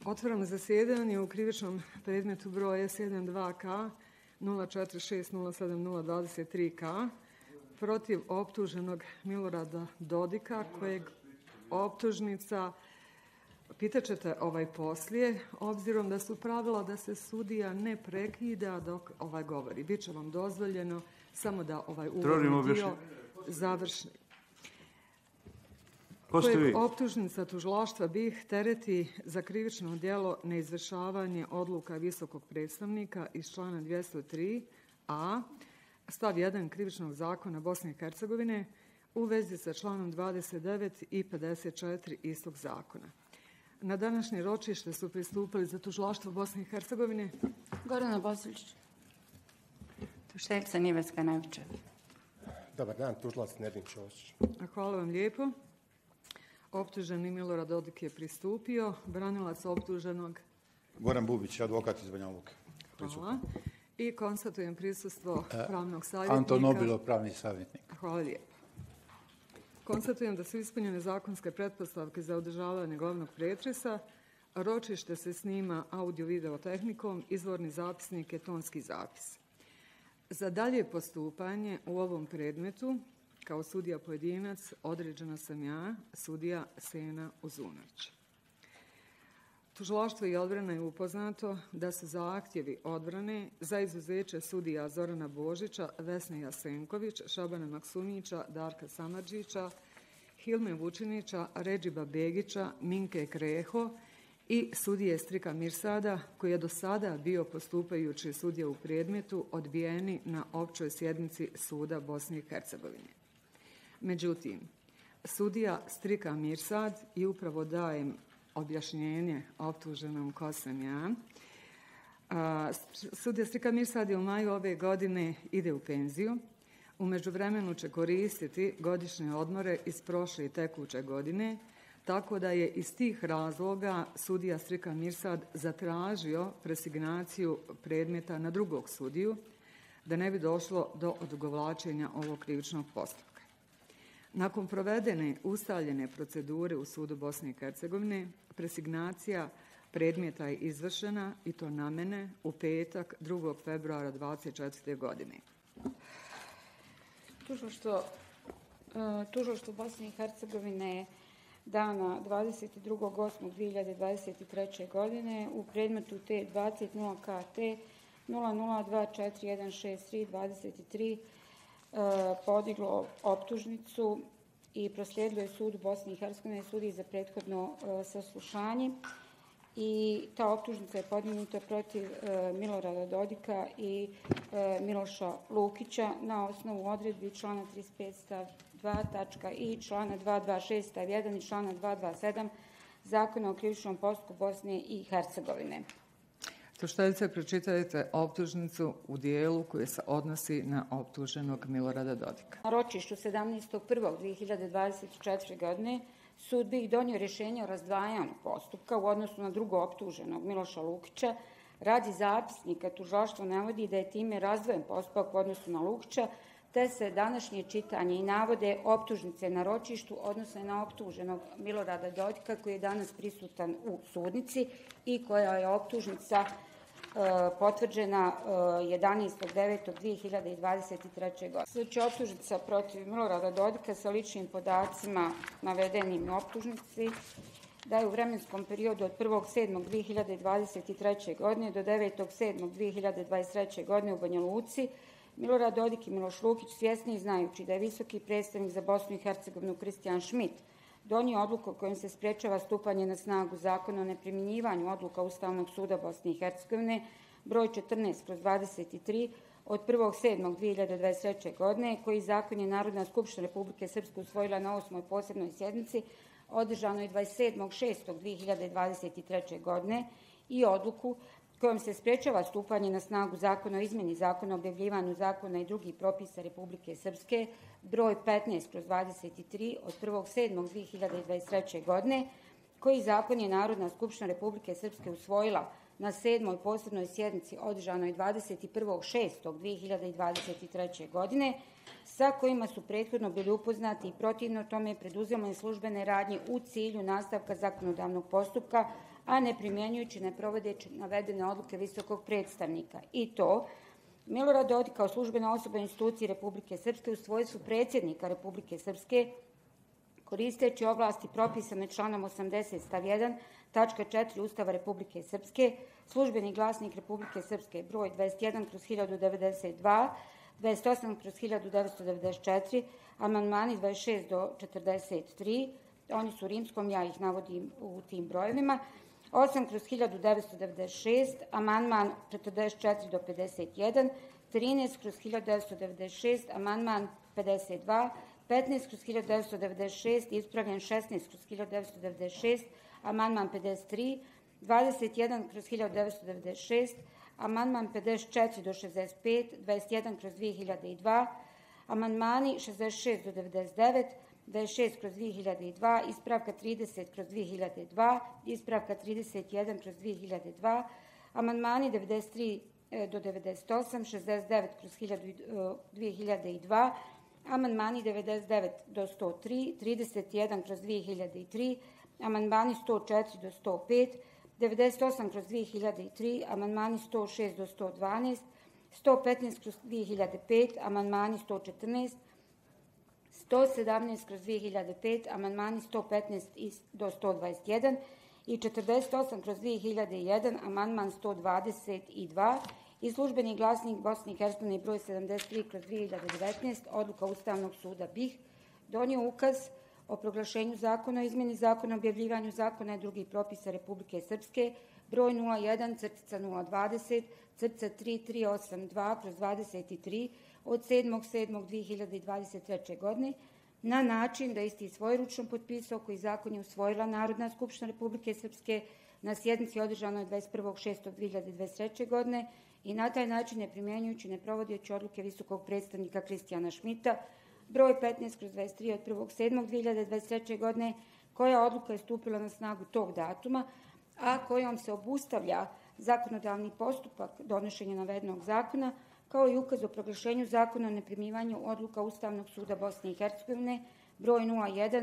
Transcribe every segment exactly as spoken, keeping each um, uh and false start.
Otvaram zasjedanje u krivičnom predmetu broj S jedan dva K nula četiri šest nula sedam nula dvadeset tri K protiv optuženog Milorada Dodika, kojeg optužnica, pitat ćete ovaj poslije, obzirom da su pravila da se sudija ne prekida dok ovaj govori. Biće vam dozvoljeno samo da ovaj uvodni dio završi. Kojeg optužnica tužilaštva B I H tereti za krivično djelo neizvršavanje odluka visokog predstavnika iz člana dvjesto tri a stav jedan krivičnog zakona Bosne i Hercegovine u vezi sa članom dvadeset devet i pedeset četiri istog zakona. Na današnje ročište su pristupili za tužilaštvo Bosne i Hercegovine Gordana Bosilić, tužiteljica Niveska Nevića. Dobar dan, tužilac Nedin Ćosić. Hvala vam lijepo. Optuženi Milorad Dodik je pristupio. Branilac optuženog Goran Bubić, advokat iz Banja Luke. Hvala. I konstatujem prisustvo pravnog savjetnika. Anton Nobilo, pravni savjetnik. Hvala lijepo. Konstatujem da su ispunjene zakonske pretpostavke za održavanje glavnog pretresa. Ročište se snima audio-video tehnikom, izvorni zapisnik je tonski zapis. Za dalje postupanje u ovom predmetu kao sudija pojedinac određena sam ja, sudija Sena Uzunović. Tužilaštvo i odbrana je upoznato da su zahtjevi odbrane za izuzeće sudija Zorana Božića, Vesne Jasenković, Šabana Maksumića, Darka Samardžića, Hilme Vučinića, Redžiba Begića, Minke Kreho i sudije Strika Mirsada, koji je do sada bio postupajući sudija u predmetu, odbijeni na općoj sjednici suda Bosne i Hercegovine. Međutim, sudija Strika Mirsad, i upravo dajem objašnjenje optuženom ko sam ja, a, sudija Strika Mirsad je u maju ove godine ide u penziju. U međuvremenu će koristiti godišnje odmore iz prošle i tekuće godine, tako da je iz tih razloga sudija Strika Mirsad zatražio presignaciju predmeta na drugog sudiju, da ne bi došlo do odugovlačenja ovog krivičnog postupka. Nakon provedene ustaljene procedure u sudu Bosne i Hercegovine, presignacija predmeta je izvršena, i to na mene, u petak drugog februara dvadeset četvrte godine. Tužilaštvo, tužilaštvo Bosne i Hercegovine dana dvadeset drugog osmog dvije hiljade dvadeset treće. godine u predmetu T dvadeset nula K T nula nula dva četiri jedan šest tri dvadeset tri podiglo optužnicu i proslijedilo je sudu Bosne i Hercegovine, sudiji za prethodno saslušanje, i ta optužnica je podignuta protiv Milorada Dodika i Miloša Lukića na osnovu odredbi člana trideset pet stav dva tačka i člana dvesta dvadeset šest stav jedan i člana dvesta dvadeset sedam Zakona o krivičnom postupku Bosne i Hercegovine. Tužiteljice, pročitajte optužnicu u dijelu koji se odnosi na optuženog Milorada Dodika. Na ročištu sedamnaestog prvog dvije hiljade dvadeset četvrte. godine sud B I H donio rješenje o razdvajanju postupka u odnosu na drugo optuženog Miloša Lukića. Radi zapisnika tužilaštvo navodi da je time razdvojen postupak u odnosu na Lukića, te se današnje čitanje i navode optužnice na ročištu odnose na optuženog Milorada Dodika, koji je danas prisutan u sudnici i koja je optužnica potvrđena jedanaestog devetog dvije hiljade dvadeset treće. godine. Znači, optužnica protiv Milorada Dodika sa ličnim podacima navedenim u optužnici da je u vremenskom periodu od prvog sedmog dvije hiljade dvadeset treće. godine do devetog sedmog dvije hiljade dvadeset treće. godine u Banja Luci Milorad Dodik i Miloš Lukić, svjesni i znajući da je visoki predstavnik za Bosnu i Hercegovinu Kristijan Šmit donio odluku kojom se sprečava stupanje na snagu Zakona o neprimjenjivanju odluka Ustavnog suda Bosne i Hercegovine broj četrnaest kroz dvadeset tri od prvog sedmog dvije hiljade dvadeset treće. godine, koji zakon je Narodna skupština Republike Srpske usvojila na osmoj posebnoj sjednici održanoj dvadeset sedmog šestog dvije hiljade dvadeset treće. godine, i odluku kojom se sprečava stupanje na snagu Zakona o izmjeni Zakona o objavljivanju zakona i drugih propisa Republike Srpske broj petnaest kroz dvadeset tri od prvog sedmog dvije hiljade dvadeset treće. godine, koji zakon je Narodna skupština Republike Srpske usvojila na sedmoj posebnoj sjednici održanoj dvadeset prvog šestog dvije hiljade dvadeset treće. godine, sa kojima su prethodno bili upoznati i protivno tome preduzimane službene radnje u cilju nastavka zakonodavnog postupka, a ne primjenjujući, ne provodeći navedene odluke visokog predstavnika. I to Milorad Dodik kao službena osoba institucije Republike Srpske u svojstvu predsjednika Republike Srpske, koristeći ovlasti propisane članom osamdeset stav jedan tačka četiri Ustava Republike Srpske, Službeni glasnik Republike Srpske broj dvadeset jedan kroz hiljadu devedeset dva, dvadeset osam kroz hiljadu devetsto devedeset četiri, amandmani dvadeset šest do četrdeset tri, oni su u rimskom, ja ih navodim u tim brojevima, osam kroz hiljadu devetsto devedeset šest, amandman četrdeset četiri do pedeset jedan, trinaest kroz hiljadu devetsto devedeset šest, amandman pedeset dva, petnaest kroz hiljadu devetsto devedeset šest, ispravljen šesnaest kroz hiljadu devetsto devedeset šest, amandman pedeset tri, dvadeset jedan kroz hiljadu devetsto devedeset šest, amandman pedeset četiri do šezdeset pet, dvadeset jedan kroz dve hiljade dva, amandmani šezdeset šest do devedeset devet, dvadeset šest kroz dve hiljade dva, ispravka trideset kroz dve hiljade dva, ispravka trideset jedan kroz dve hiljade dva, amandmani devedeset tri do devedeset osam, šezdeset devet kroz dve hiljade dva, amandmani devedeset devet do sto tri, trideset jedan kroz dve hiljade tri, amandmani sto četiri do sto pet, devedeset osam kroz dve hiljade tri, amandmani sto šest do sto dvanaest, sto petnaest kroz dve hiljade pet, amandmani sto četrnaest, sto sedamnaest kroz dve hiljade pet, amandmani sto petnaest do sto dvadeset jedan i četrdeset osam kroz dve hiljade jedan, amandman sto dvadeset dva i Službeni glasnik Bosne i Hercegovine broj sedamdeset tri kroz dve hiljade devetnaest, odluka Ustavnog suda B i H, donio ukaz o proglašenju zakona o izmjeni zakona o objavljivanju zakona i drugih propisa Republike Srpske broj nula jedan nula dvadeset tri tri osam dva kroz dvadeset tri od sedmog sedmog dve hiljade dvadeset treće. godine na način da isti svojeručno potpisao koji zakon je usvojila Narodna skupština Republike Srpske na sjednici održanoj dvadeset prvog šestog dve hiljade dvadeset treće. godine i na taj način ne primjenjujući, ne provodeći odluke visokog predstavnika Kristijana Šmita broj petnaest kroz dvadeset tri od prvog sedmog dve hiljade dvadeset treće. godine, koja odluka je stupila na snagu tog datuma, a kojom se obustavlja zakonodavni postupak donošenja navedenog zakona, kao i ukaz o proglašenju zakona o neprimjenjivanju odluka Ustavnog suda Bosne i Hercegovine broj nula jedan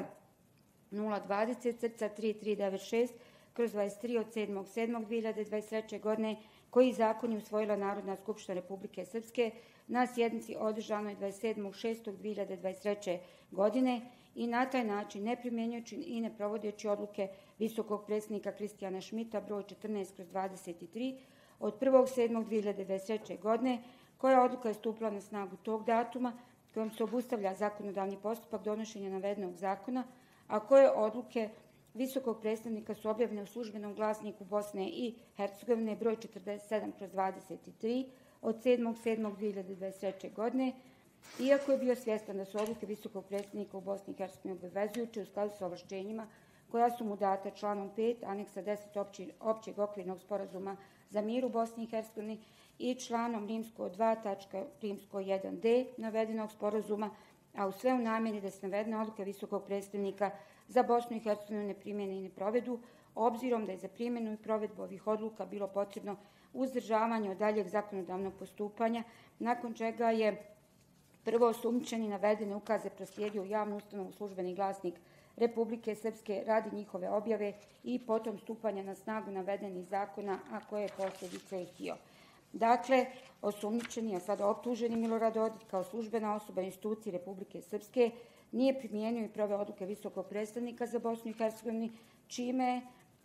nula dvadeset tri tri devet šest kroz dvadeset tri od sedmog sedmog dve hiljade dvadeset treće. godine, koji zakon je usvojila Narodna skupština Republike Srpske na sjednici održanoj dvadeset sedmog šestog dve hiljade dvadeset treće. godine i na taj način ne primjenjujući i ne provodeći odluke visokog predstavnika Kristijana Šmita broj četrnaest kroz dvadeset tri od prvog sedmog dve hiljade dvadeset treće. godine, koja odluka je stupila na snagu tog datuma, kojom se obustavlja zakonodavni postupak donošenja navedenog zakona, a koje odluke visokog predstavnika su objavljene u Službenom glasniku Bosne i Hercegovine broj četrdeset sedam kroz dvadeset tri od sedmog sedmog dve hiljade dvadeset treće. godine, iako je bio svjestan da su odluke visokog predstavnika u Bosni i Hercegovini obavezujuće u skladu sa ovlašćenjima koja su mu data članom pet aneksa deset opći, općeg okvirnog sporazuma za mir u Bosni i Hercegovini i članom rimsko dva tačka rimsko jedan d navedenog sporazuma, a u sve u namjeri da se navedene odluke visokog predstavnika za Bosnu i Hercegovinu ne primjene i ne provedu, obzirom da je za primjenu i provedbu ovih odluka bilo potrebno uzdržavanje od daljeg zakonodavnog postupanja, nakon čega je prvo osumnjičeni navedene ukaze proslijedio u javnu ustanovu Službeni glasnik Republike Srpske radi njihove objave i potom stupanja na snagu navedenih zakona, a koje je posljedice htio. Dakle, osumnjičeni, a sada optuženi Milorad Dodik kao službena osoba institucije Republike Srpske nije primijenio i proveo odluke visokog predstavnika za Bosnu i Hercegovinu, čime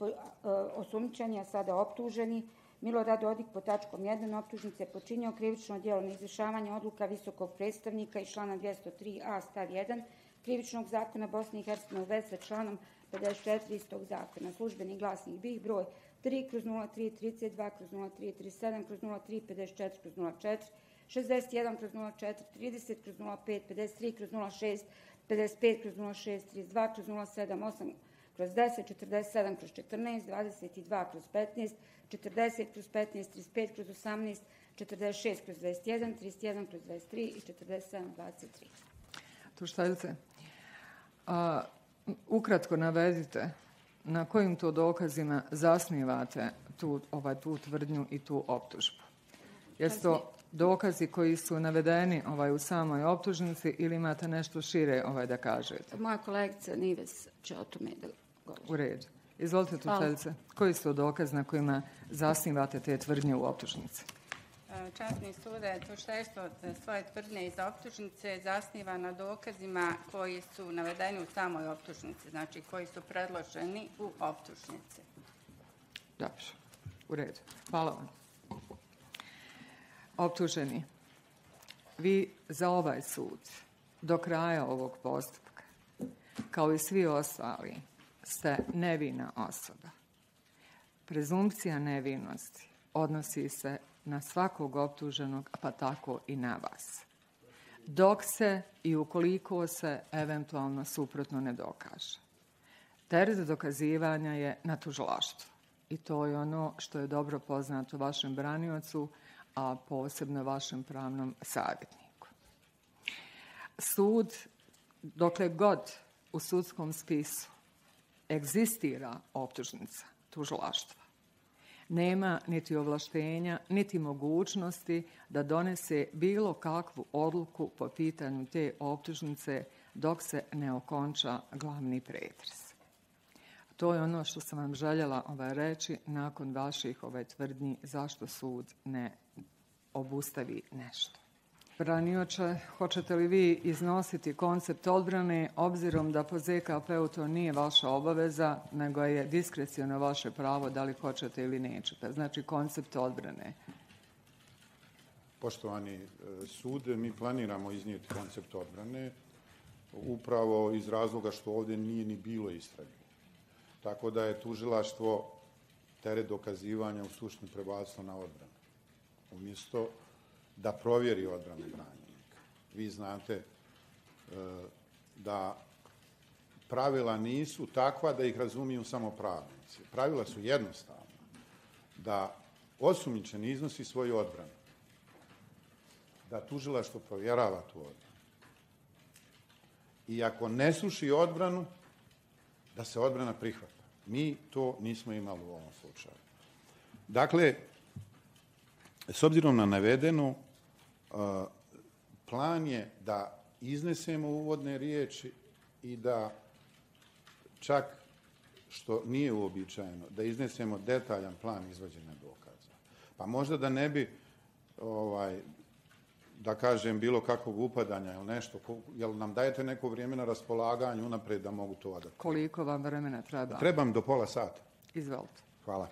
osumnjičeni, a sada optuženi Milorad Dodik pod tačkom jedan optužnice počinio krivično djelo neizvršavanja odluka visokog predstavnika iz člana dvjesto tri a stav jedan Krivičnog zakona Bosne i Hercegovine u vezi sa članom pedeset četiri istog zakona. Službeni glasnik B i H broj tri kroz nula tri trideset dva kroz nula tri trideset sedam kroz nula tri pedeset četiri kroz nula četiri šezdeset jedan kroz nula četiri trideset kroz nula pet pedeset tri kroz nula šest pedeset pet kroz nula šest trideset dva kroz nula sedam osam kroz deset četrdeset sedam kroz četrnaest dvadeset dva kroz petnaest četrdeset kroz petnaest trideset pet kroz osamnaest četrdeset šest kroz dvadeset jedan trideset jedan kroz dvadeset tri i četrdeset sedam dvadeset tri. Tužiteljice, a, ukratko navedite na kojim to dokazima zasnivate tu, ovaj, tu tvrdnju i tu optužbu. Jesu to dokazi koji su navedeni ovaj, u samoj optužnici ili imate nešto šire ovaj, da kažete? Moja kolegica Nives će o tome da govori. U redu. Izvolite, tužiteljice. Koji su dokaz na kojima zasnivate te tvrdnje u optužnici? Časni sude, tužiteljstvo svoje tvrdnje iz optužnice zasniva na dokazima koji su navedeni u samoj optužnici, znači koji su predloženi u optužnici. Dobro, u redu. Hvala vam. Optuženi, vi za ovaj sud do kraja ovog postupka, kao i svi ostali, ste nevina osoba. Prezumpcija nevinosti odnosi se na svakog optuženog, pa tako i na vas. Dok se i ukoliko se eventualno suprotno ne dokaže. Teret dokazivanja je na tužilaštvu. I to je ono što je dobro poznato vašem braniocu, a posebno vašem pravnom savjetniku. Sud, dokle god u sudskom spisu egzistira optužnica tužilaštva, nema niti ovlaštenja, niti mogućnosti da donese bilo kakvu odluku po pitanju te optužnice dok se ne okonča glavni pretres. To je ono što sam vam željela ovaj reći nakon vaših ovaj tvrdnji zašto sud ne obustavi nešto. Branioče, hoćete li vi iznositi koncept odbrane, obzirom da po Z K P-u to nije vaša obaveza, nego je diskreciono vaše pravo da li hoćete ili nećete? Znači, koncept odbrane. Poštovani sud, mi planiramo iznijeti koncept odbrane upravo iz razloga što ovdje nije ni bilo istrage. Tako da je tužilaštvo teret dokazivanja u suštini prebacilo na odbranu. Umjesto da provjeri odbranu branjenika. Vi znate e, da pravila nisu takva da ih razumiju samo pravnici. Pravila su jednostavna. Da osumnjičeni iznosi svoju odbranu. Da tužilaštvo provjerava tu odbranu. I ako ne sluši odbranu, da se odbrana prihvata. Mi to nismo imali u ovom slučaju. Dakle, s obzirom na navedeno, plan je da iznesemo uvodne riječi i da čak, što nije uobičajeno, da iznesemo detaljan plan izvođenja dokaza. Pa možda da ne bi, ovaj, da kažem, bilo kakvog upadanja ili nešto, jel nam dajete neko vrijeme na raspolaganju unaprijed da mogu to adaptirati? Koliko vam vremena treba? Trebam do pola sata. Izvolite. Hvala.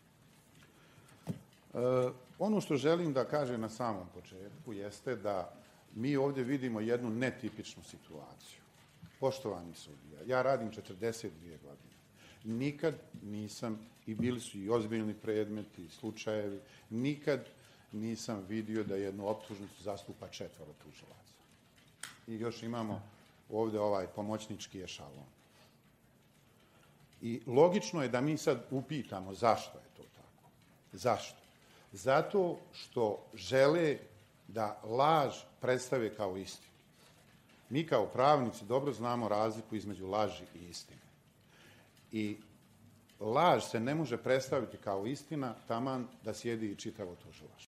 E, ono što želim da kažem na samom početku jeste da mi ovdje vidimo jednu netipičnu situaciju. Poštovani sudija, ja radim četrdeset dvije godine. Nikad nisam, i bili su i ozbiljni predmeti, i slučajevi, nikad nisam vidio da jednu optužnicu zastupa četvoro tužilaca. I još imamo ovdje ovaj pomoćnički ešalon. I logično je da mi sad upitamo zašto je to tako. Zašto? Zato što žele da laž predstave kao istinu. Mi kao pravnici dobro znamo razliku između laži i istine. I laž se ne može predstaviti kao istina taman da sjedi i čitavo tužilaštvo.